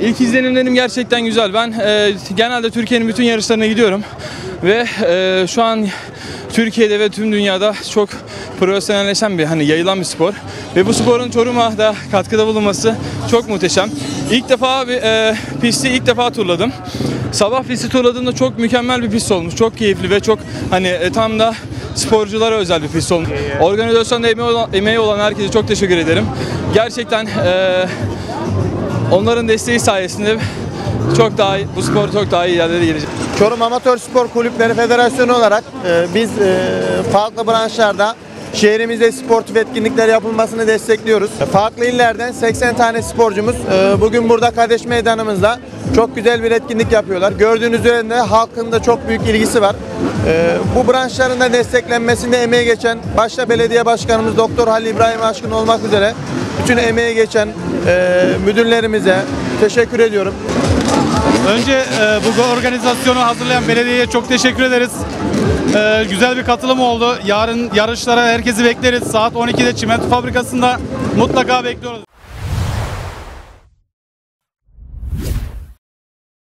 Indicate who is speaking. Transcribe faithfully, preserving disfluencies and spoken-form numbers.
Speaker 1: İlk izlenimlerim gerçekten güzel. Ben e, genelde Türkiye'nin bütün yarışlarına gidiyorum ve e, şu an Türkiye'de ve tüm dünyada çok profesyonelleşen bir, hani yayılan bir spor ve bu sporun Çorum'a da katkıda bulunması çok muhteşem. İlk defa bir e, pisti ilk defa turladım. Sabah pisti turladığımda çok mükemmel bir pist olmuş. Çok keyifli ve çok hani e, tam da sporculara özel bir pist olmuş. Organizasyonda emeği olan, emeği olan herkese çok teşekkür ederim. Gerçekten e, onların desteği sayesinde çok daha iyi, bu spor çok daha iyi yerlere gelecek.
Speaker 2: Çorum Amatör Spor Kulüpleri Federasyonu olarak e, biz e, farklı branşlarda şehrimizde sportif etkinlikler yapılmasını destekliyoruz. Farklı illerden seksen tane sporcumuz e, bugün burada Kadeş Meydanımızda çok güzel bir etkinlik yapıyorlar. Gördüğünüz üzerinde halkın da çok büyük ilgisi var. E, bu branşların da desteklenmesinde emeği geçen başta belediye başkanımız Doktor Halil İbrahim Aşkın olmak üzere bütün emeği geçen e, müdürlerimize teşekkür ediyorum.
Speaker 3: Önce e, bu organizasyonu hazırlayan belediyeye çok teşekkür ederiz. E, güzel bir katılım oldu. Yarın yarışlara herkesi bekleriz. Saat on ikide Çimento Fabrikası'nda mutlaka bekliyoruz.